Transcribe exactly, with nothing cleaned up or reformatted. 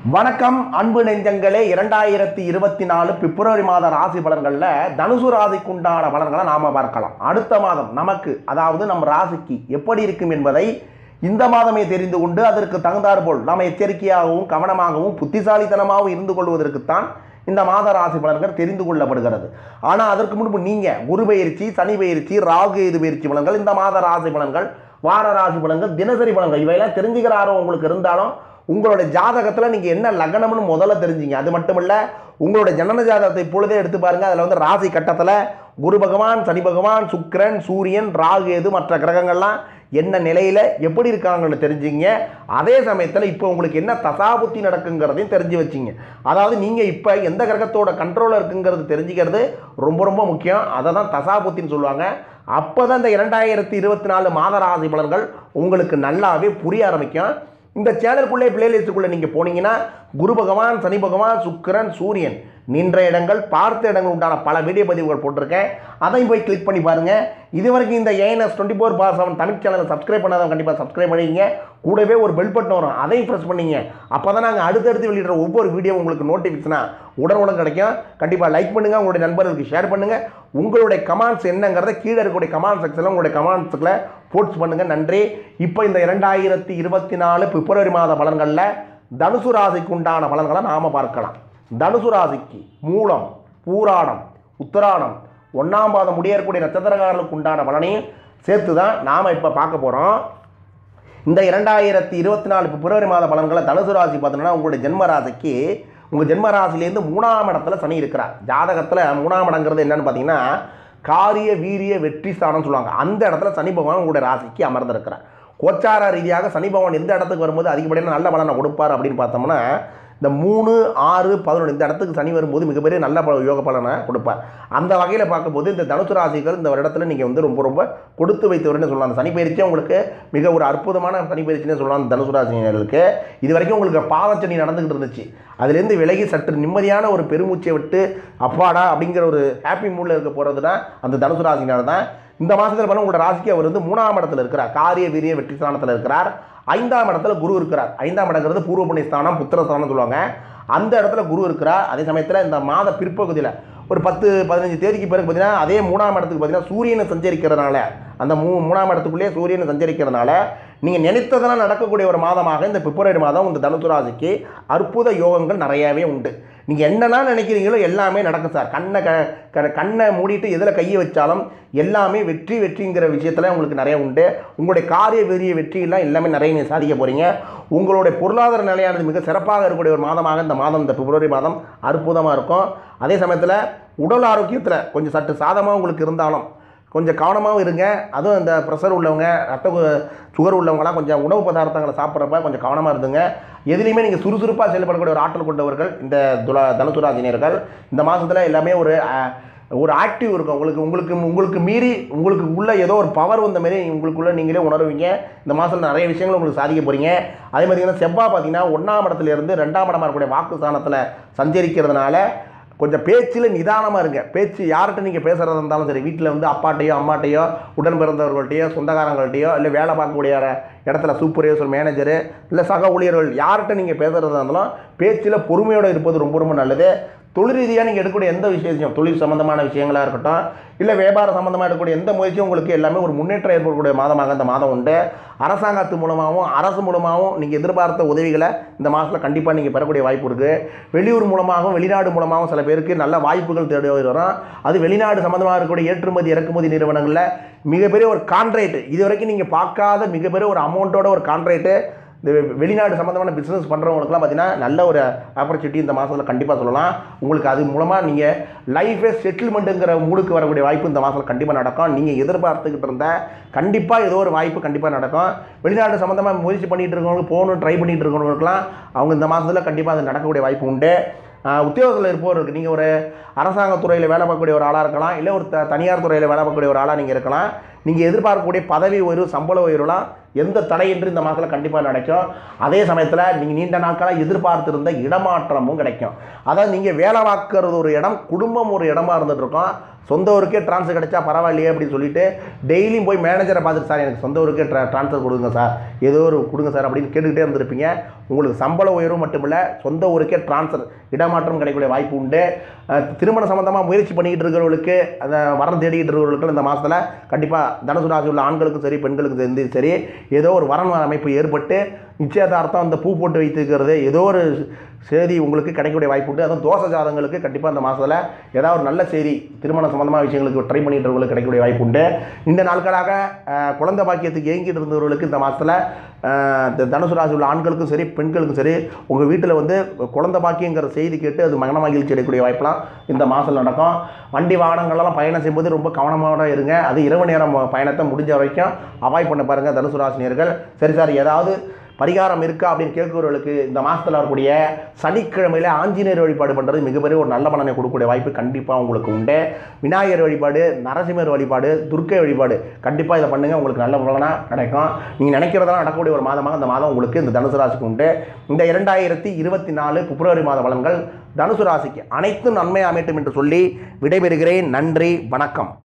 வணக்கம் அன்பு நெஞ்சங்களே. இரண்டாயிரத்தி இருபத்தி நாலு பிப்ரவரி மாத ராசி பலன்களில் தனுசு ராசிக்கு உண்டான பலன்களை நாம் பார்க்கலாம். அடுத்த மாதம் நமக்கு, அதாவது நம் ராசிக்கு எப்படி இருக்கும் என்பதை இந்த மாதமே தெரிந்து கொண்டு அதற்கு தகுந்தாற்போல் நாம் எச்சரிக்கையாகவும் கவனமாகவும் புத்திசாலித்தனமாகவும் இருந்து கொள்வதற்குத்தான் இந்த மாத ராசி பலன்கள் தெரிந்து கொள்ளப்படுகிறது. ஆனால் அதற்கு முன்பு நீங்கள் குரு பயிற்சி, சனி பயிற்சி, ராகு எது பயிற்சி பலன்கள், இந்த மாத ராசி பலன்கள், வார ராசி பலன்கள், தினசரி பலன்கள் இவையெல்லாம் தெரிஞ்சுக்கிற ஆர்வம் உங்களுக்கு இருந்தாலும் உங்களுடைய ஜாதகத்தில் நீங்கள் என்ன லக்னம்னு முதல்ல தெரிஞ்சிங்க. அது மட்டும் இல்லை, உங்களுடைய ஜனன ஜாதகத்தை இப்பொழுதே எடுத்து பாருங்கள். அதில் வந்து ராசி கட்டத்தில் குரு பகவான், சனி பகவான், சுக்கிரன், சூரியன், ராகு எது மற்ற கிரகங்கள்லாம் என்ன நிலையில் எப்படி இருக்காங்கன்னு தெரிஞ்சுங்க. அதே சமயத்தில் இப்போ உங்களுக்கு என்ன தசாபுத்தி நடக்குங்கிறதையும் தெரிஞ்சு வச்சிங்க. அதாவது நீங்கள் இப்போ எந்த கிரகத்தோட கண்ட்ரோலில் இருக்குங்கிறது தெரிஞ்சுக்கிறது ரொம்ப ரொம்ப முக்கியம். அதை தான் தசாபுத்தின்னு சொல்லுவாங்க. அப்போ தான் இந்த இரண்டாயிரத்தி இருபத்தி நாலு மாத ராசி பலன்கள் உங்களுக்கு நல்லாவே புரிய ஆரம்பிக்கும். இந்த சேனலுக்குள்ளே பிளேலிஸ்ட்டுக்குள்ளே நீங்கள் போனீங்கன்னா குரு பகவான், சனி பகவான், சுக்கிரன், சூரியன் நின்ற இடங்கள், பார்த்த இடங்கள் உண்டான பல வீடியோ பதிவுகள் போட்டிருக்கேன். அதையும் போய் கிளிக் பண்ணி பாருங்கள். இது வரைக்கும் இந்த ANS twenty four by seven Tamil சேனலை சப்ஸ்கிரைப் பண்ணாதான் கண்டிப்பாக சப்ஸ்கிரைப் பண்ணிக்கிங்க. கூடவே ஒரு பெல் பட்டன் வரும், அதையும் ப்ரெஸ் பண்ணிங்க. அப்போ தான் நாங்கள் அடுத்தடுத்து வெளியிடுற ஒவ்வொரு வீடியோ உங்களுக்கு நோட்டிஃபிகேஷனாக உடனுடன் கிடைக்கும். கண்டிப்பாக லைக் பண்ணுங்கள், உங்களுடைய நண்பர்களுக்கு ஷேர் பண்ணுங்கள். உங்களுடைய கமெண்ட்ஸ் என்னங்கிறத கீழே இருக்கக்கூடிய கமெண்ட் செக்ஷனில் உங்களுடைய கமெண்ட்ஸுக்குள்ள போஸ்ட் பண்ணுங்கள். நன்றி. இப்போ இந்த இரண்டாயிரத்தி இருபத்தி நாலு பிப்ரவரி மாத பலன்களில் தனுசு ராசிக்கு உண்டான பலன்களை நாம் பார்க்கலாம். தனுசு ராசிக்கு மூலம், பூராடம், உத்தராடம், ஒன்றாம் பாதம் முடியக்கூடிய நட்சத்திரக்காரர்களுக்கு உண்டான பலனையும் சேர்த்து தான் நாம் இப்போ பார்க்க போகிறோம். இந்த இரண்டாயிரத்தி இருபத்தி நாலு பிப்ரவரி மாத பலன்களை தனுசு ராசி பார்த்தீங்கன்னா உங்களுடைய ஜென்ம ராசிக்கு, உங்கள் ஜென்ம ராசிலேருந்து மூணாம் இடத்துல சனி இருக்கிறார். ஜாதகத்தில் மூணாம் இடங்கிறது என்னென்னு பார்த்தீங்கன்னா காரிய வீரிய வெற்றி ஸ்தானம்னு சொல்லுவாங்க. அந்த இடத்துல சனி பகவான் உங்களுடைய ராசிக்கு அமர்ந்திருக்கிறார். கோச்சார ரீதியாக சனி பகவான் எந்த இடத்துக்கு வரும்போது அதிகப்படியான நல்ல பலனை கொடுப்பார் அப்படின்னு பார்த்தோம்னா இந்த மூணு ஆறு பதினொன்று இந்த இடத்துக்கு சனி வரும்போது மிகப்பெரிய நல்ல பல யோக பலனை கொடுப்பார். அந்த வகையில் பார்க்கும்போது இந்த தனுசு ராசிகள் இந்த வருடத்தில் நீங்கள் வந்து ரொம்ப ரொம்ப கொடுத்து வைத்தவர்னு சொல்லலாம். அந்த சனி பயிற்சியே உங்களுக்கு மிக ஒரு அற்புதமான சனி பயிற்சினே சொல்லலாம். அந்த தனுசு ராசினர்களுக்கு இது வரைக்கும் உங்களுக்கு பாதச்சனி நடந்துக்கிட்டு இருந்துச்சு. அதுலேருந்து விலகி சற்று நிம்மதியான ஒரு பெருமூச்சை விட்டு அப்பாடா அப்படிங்கிற ஒரு ஹாப்பி மூடில் இருக்க போகிறது தான் அந்த தனுசு ராசினால தான். இந்த மாதத்தில் பண்ண உங்களோட ராசிக்கு அவர் வந்து மூணாம் இடத்துல இருக்கிறார். காரிய வீரிய வெற்றி ஸ்தானத்தில் இருக்கிறார். ஐந்தாம் இடத்துல குரு இருக்கிறார். ஐந்தாம் இடங்கிறது பூர்வ புண்ணிய ஸ்தானம், புத்திரஸ்தானம் சொல்லுவாங்க. அந்த இடத்துல குரு இருக்கிறார். அதே சமயத்தில் இந்த மாத பிற்பகுதியில் ஒரு பத்து பதினஞ்சு தேதிக்கு பிறகு பார்த்தீங்கன்னா அதே மூணாம் இடத்துக்கு பார்த்தீங்கன்னா சூரியனை சஞ்சரிக்கிறதுனால, அந்த மூ மூணாம் இடத்துக்குள்ளேயே சூரியனை சஞ்சரிக்கிறதுனால நீங்கள் நினைத்ததெல்லாம் நடக்கக்கூடிய ஒரு மாதமாக இந்த பிப்ரவரி மாதம் இந்த தனுசு ராசிக்கு அற்புத யோகங்கள் நிறையாவே உண்டு. நீங்கள் என்னென்னா நினைக்கிறீங்களோ எல்லாமே நடக்கும் சார். கண்ணை க கண்ணை மூடிட்டு எதில் கையை வச்சாலும் எல்லாமே வெற்றி வெற்றிங்கிற விஷயத்தில் உங்களுக்கு நிறைய உண்டு. உங்களுடைய காரிய வெறிய வெற்றியெல்லாம் எல்லாமே நிறைய நீங்கள் சாதிக்க போகிறீங்க. உங்களுடைய பொருளாதார நிலையானது மிக சிறப்பாக இருக்கக்கூடிய ஒரு மாதமாக இந்த மாதம், இந்த பிப்ரவரி மாதம் அற்புதமாக இருக்கும். அதே சமயத்தில் உடல் ஆரோக்கியத்தில் கொஞ்சம் சற்று சாதமாக உங்களுக்கு இருந்தாலும் கொஞ்சம் கவனமாகவும் இருங்க. அதுவும் இந்த ப்ரெஷர் உள்ளவங்க, ரத்த சுகர் உள்ளவங்களாம் கொஞ்சம் உணவு பதார்த்தங்களை சாப்பிட்றப்ப கொஞ்சம் கவனமாக இருந்துங்க. எதுலேயுமே நீங்கள் சுறுசுறுப்பாக செயல்படக்கூடிய ஒரு ஆற்றல் கொண்டவர்கள் இந்த துலா தனுசு ராசினியர்கள். இந்த மாதத்தில் எல்லாமே ஒரு ஒரு ஆக்டிவ் இருக்கும். உங்களுக்கு உங்களுக்கு உங்களுக்கு மீறி உங்களுக்கு உள்ள ஏதோ ஒரு பவர் வந்த மாதிரி உங்களுக்குள்ளே நீங்களே உணர்வீங்க. இந்த மாதத்தில் நிறைய விஷயங்கள் உங்களுக்கு சாதிக்க போகிறீங்க. அதே மாதிரி செவ்வாய் பார்த்தீங்கன்னா ஒன்றாம் இடத்துலேருந்து ரெண்டாம் இடமாக இருக்கக்கூடிய வாக்கு ஸ்தானத்தில் சஞ்சரிக்கிறதுனால கொஞ்சம் பேச்சில் நிதானமாக இருங்க. பேச்சு யார்கிட்ட நீங்கள் பேசுகிறதா இருந்தாலும் சரி, வீட்டில் வந்து அப்பாட்டையோ அம்மாட்டையோ உடன் பிறந்தவர்கள்ட்டையோ சொந்தக்காரங்கள்ட்டையோ இல்லை வேலை பார்க்கக்கூடிய இடத்துல சூப்பர்வைசர், மேனேஜரு இல்லை சக ஊழியர்கள் யார்கிட்ட நீங்கள் பேசுகிறதா இருந்தாலும் பேச்சில் பொறுமையோடு இருப்பது ரொம்ப ரொம்ப நல்லது. தொழில் ரீதியாக நீங்கள் எடுக்கக்கூடிய எந்த விஷயம், தொழில் சம்மந்தமான விஷயங்களாக இருக்கட்டும் இல்லை வியாபார சம்மந்தமாக எடுக்கக்கூடிய எந்த முயற்சியும் உங்களுக்கு எல்லாமே ஒரு முன்னேற்றம் ஏற்படக்கூடிய மாதமாக இந்த மாதம் உண்டு. அரசாங்கத்து மூலமாகவும் அரசு மூலமாகவும் நீங்கள் எதிர்பார்த்த உதவிகளை இந்த மாதத்தில் கண்டிப்பாக நீங்கள் பெறக்கூடிய வாய்ப்பு இருக்குது. வெளியூர் மூலமாகவும் வெளிநாடு மூலமாகவும் சில பேருக்கு நல்ல வாய்ப்புகள் தேடி வரும். அது வெளிநாடு சம்மந்தமாக இருக்கக்கூடிய ஏற்றுமதி இறக்குமதி நிறுவனங்களில் மிகப்பெரிய ஒரு கான்ட்ராக்ட், இது வரைக்கும் நீங்கள் பார்க்காத மிகப்பெரிய ஒரு அமௌண்ட்டோட ஒரு கான்ட்ராக்ட்டு இந்த வெளிநாடு சம்மந்தமான பிஸ்னஸ் பண்ணுறவங்களுக்குலாம் பார்த்தீங்கன்னா நல்ல ஒரு ஆப்பர்ச்சுனிட்டி இந்த மாதத்தில் கண்டிப்பாக சொல்லலாம். உங்களுக்கு அது மூலமாக நீங்கள் லைஃபே செட்டில்மெண்ட்டுங்கிற மூடுக்கு வரக்கூடிய வாய்ப்பு இந்த மாதத்தில் கண்டிப்பாக நடக்கும். நீங்கள் எதிர்பார்த்துக்கிட்டு இருந்த கண்டிப்பாக ஏதோ ஒரு வாய்ப்பு கண்டிப்பாக நடக்கும். வெளிநாடு சம்மந்தமாக முயற்சி பண்ணிகிட்டு இருக்கவங்களுக்கு, போகணும் ட்ரை பண்ணிகிட்டு இருக்கவங்களுக்குலாம் அவங்க இந்த மாதத்தில் கண்டிப்பாக அது நடக்கக்கூடிய வாய்ப்பு உண்டு. உத்தியோகத்தில் இருப்பவர்களுக்கு நீங்கள் ஒரு அரசாங்க துறையில் வேலை பார்க்கக்கூடிய ஒரு ஆளாக இருக்கலாம், இல்லை ஒரு த தனியார் துறையில் வேலை பார்க்கக்கூடிய ஒரு ஆளாக நீங்கள் இருக்கலாம். நீங்கள் எதிர்பார்க்கக்கூடிய பதவி உயர்வு, சம்பள உயர்வுலாம் எந்த தடையின்றி இந்த மாதத்தில் கண்டிப்பாக நடக்கும். அதே சமயத்தில் நீங்கள் நீண்ட நாட்களாக எதிர்பார்த்திருந்த இடமாற்றமும் கிடைக்கும். அதாவது நீங்கள் வேலை பார்க்கறது ஒரு இடம், குடும்பம் ஒரு இடமா இருந்துட்டு இருக்கோம். சொந்த ஊருக்கே ட்ரான்ஸ்ஃபர் கிடைச்சா பரவாயில்லையே அப்படின்னு சொல்லிட்டு டெய்லியும் போய் மேனேஜரை பார்த்துட்டு, சார் எனக்கு சொந்த ஊருக்கே ட்ரா ட்ரான்ஸ்ஃபர் கொடுங்க சார், ஏதோ ஒரு கொடுங்க சார் அப்படின்னு கேட்டுக்கிட்டே இருந்திருப்பீங்க. உங்களுக்கு சம்பள உயர்வு மட்டுமில்லை, சொந்த ஊருக்கே ட்ரான்ஸ்ஃபர் இடமாற்றம் கிடைக்கக்கூடிய வாய்ப்பு உண்டு. திருமண சம்பந்தமாக முயற்சி பண்ணிக்கிட்டு இருக்கிறவர்களுக்கு, அந்த வரன் தேடிக்கிட்டு இருக்கிறவர்களுக்கு இந்த மாதத்தில் கண்டிப்பாக தனுசு ராசி உள்ள ஆண்களுக்கும் சரி பெண்களுக்கும் சேர்ந்து சரி ஏதோ ஒரு வரன் அமைப்பு ஏற்பட்டு நிச்சயதார்த்தம் அந்த பூ போட்டு வைத்துக்கிறது ஏதோ ஒரு செய்தி உங்களுக்கு கிடைக்கக்கூடிய வாய்ப்பு உண்டு. அதுவும் தோசை ஜாதங்களுக்கு கண்டிப்பாக இந்த மாதத்தில் ஏதாவது ஒரு நல்ல செய்தி திருமண சம்பந்தமான விஷயங்களுக்கு ட்ரை பண்ணிட்டு இருக்கவங்களுக்கு கிடைக்கக்கூடிய வாய்ப்பு உண்டு. இந்த நாட்களாக குழந்தை பாக்கியத்துக்கு ஏங்கிட்டு இருந்தவர்களுக்கு இந்த மாதத்தில் தனுசு ராசி உள்ள ஆண்களுக்கும் சரி பெண்களுக்கும் சரி உங்கள் வீட்டில் வந்து குழந்தை பாக்கியங்கிற செய்தி கேட்டு அது மகன மகிழ்ச்சி அடையக்கூடிய வாய்ப்பெலாம் இந்த மாதத்தில் நடக்கும். வண்டி வாகனங்கள்லாம் பயணம் செய்யும்போது ரொம்ப கவனமாக இருங்க. அது இரவு நேரம் பயணத்தை முடிஞ்ச வரைக்கும் அவாய்ட் பண்ண பாருங்கள் தனுசு ராசினியர்கள். சரி சார், ஏதாவது பரிகாரம் இருக்கா அப்படின்னு கேட்கிறவர்களுக்கு இந்த மாதத்தில் வரக்கூடிய சனிக்கிழமையில் ஆஞ்சநேயர் வழிபாடு பண்ணுறது மிகப்பெரிய ஒரு நல்ல பலனை கொடுக்கக்கூடிய வாய்ப்பு கண்டிப்பாக உங்களுக்கு உண்டு. விநாயகர் வழிபாடு, நரசிம்மர் வழிபாடு, துர்க்கை வழிபாடு கண்டிப்பாக இதை பண்ணுங்கள், உங்களுக்கு நல்ல பலனாக கிடைக்கும். நீங்கள் நினைக்கிறதெல்லாம் நடக்கக்கூடிய ஒரு மாதமாக இந்த மாதம் உங்களுக்கு இந்த தனுசு ராசிக்கு உண்டு. இந்த இரண்டாயிரத்தி இருபத்தி நாலு பிப்ரவரி மாத பலன்கள் தனுசு ராசிக்கு அனைத்தும் நன்மை அமையட்டும் என்று சொல்லி விடைபெறுகிறேன். நன்றி, வணக்கம்.